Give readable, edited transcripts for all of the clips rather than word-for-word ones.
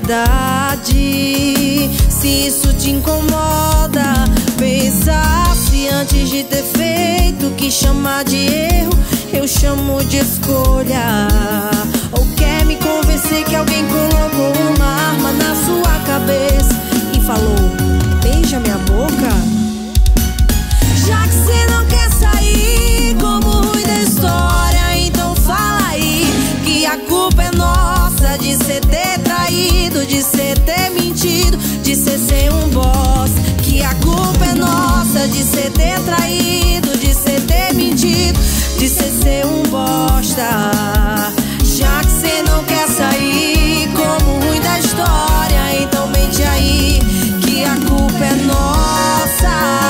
verdade. Se isso te incomoda, pensasse antes de ter feito. O que chamar de erro, eu chamo de escolha. Ou quer me convencer que alguém colocou uma arma na sua cabeça e falou: beija minha boca? Já que cê não quer sair como ruim da história, então fala aí que a culpa é nossa de cê ter traído, de cê ter mentido, de cê ser um boss. Que a culpa é nossa de cê ter traído, de cê ter mentido, de cê ser um bosta. Já que cê não quer sair como ruim da história, então mente aí que a culpa é nossa.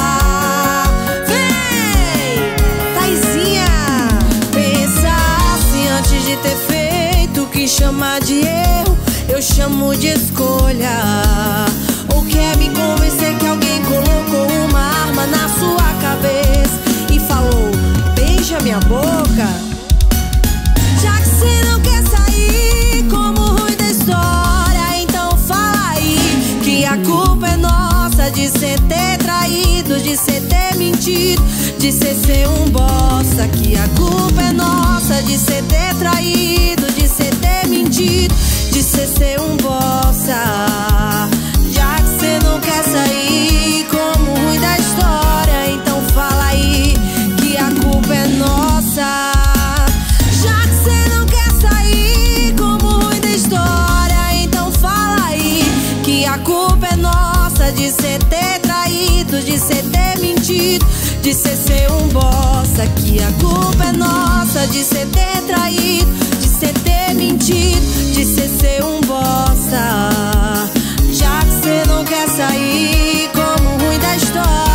Ter feito o que chamar de erro, eu chamo de escolha. Ou quer me convencer que alguém colocou uma arma na sua cabeça e falou: beija minha boca? Já que cê não quer sair como ruim da história, então fala aí que a culpa é nossa de cê ter traído, de cê ter mentido, de cê ser um bosta. Que a culpa é nossa de cê ter traído, de cê ter mentido, de cê ser um bosta. Já que cê não quer sair como ruim da história, então fala aí que a culpa é nossa. Já que cê não quer sair como ruim da história, então fala aí que a culpa é nossa de cê ter traído, de cê ter mentido, de cê ser um bosta. Que a culpa é nossa de cê ter traído, de cê ter mentido, de cê ser um bosta. Já que cê não quer sair como ruim da história,